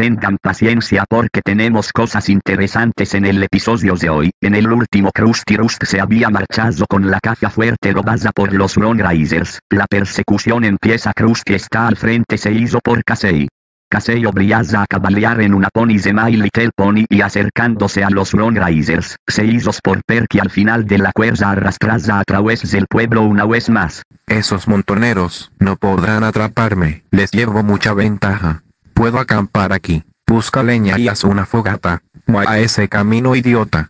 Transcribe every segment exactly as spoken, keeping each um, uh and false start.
Tengan paciencia porque tenemos cosas interesantes en el episodio de hoy. En el último Krusty Rust se había marchado con la caja fuerte robada por los Lone Raiders. La persecución empieza. Krusty está al frente seguido por Casey. Casey obliga a cabalgar en una pony de My Little Pony y acercándose a los Lone Raiders, seguidos por Perky al final de la cuerda arrastrada a través del pueblo una vez más. Esos montoneros no podrán atraparme, les llevo mucha ventaja. Puedo acampar aquí, busca leña y haz una fogata. A ese camino, idiota.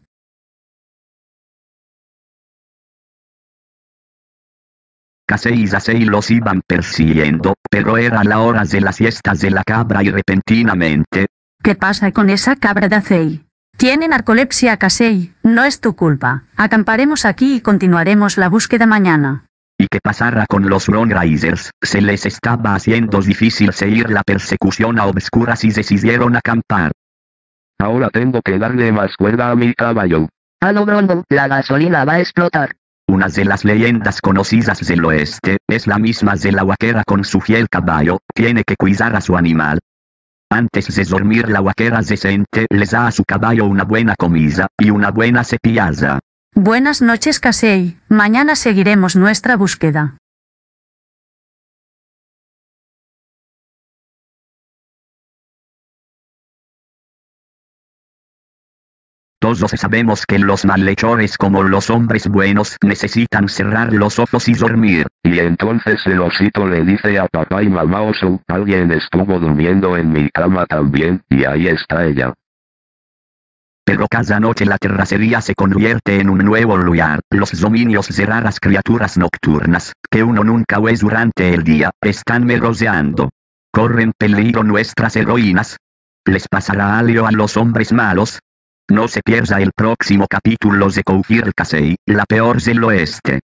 Casey y Casey los iban persiguiendo, pero era la hora de las siestas de la cabra y repentinamente... ¿Qué pasa con esa cabra de Casey? Tiene narcolepsia, Casey, no es tu culpa. Acamparemos aquí y continuaremos la búsqueda mañana. Y que pasara con los Lone Raiders, se les estaba haciendo difícil seguir la persecución a obscuras y decidieron acampar. Ahora tengo que darle más cuerda a mi caballo. Ah no, no, no, la gasolina va a explotar. Una de las leyendas conocidas del oeste, es la misma de la vaquera con su fiel caballo, tiene que cuidar a su animal. Antes de dormir la vaquera decente les da a su caballo una buena comida, y una buena cepillada. Buenas noches, Casey, mañana seguiremos nuestra búsqueda. Todos sabemos que los malhechores como los hombres buenos necesitan cerrar los ojos y dormir. Y entonces el osito le dice a papá y mamá oso, alguien estuvo durmiendo en mi cama también, y ahí está ella. Pero cada noche la terracería se convierte en un nuevo lugar. Los dominios de raras criaturas nocturnas, que uno nunca ve durante el día, están merodeando. ¿Corren peligro nuestras heroínas? ¿Les pasará algo a los hombres malos? No se pierda el próximo capítulo de Cougir Casey, la peor del oeste.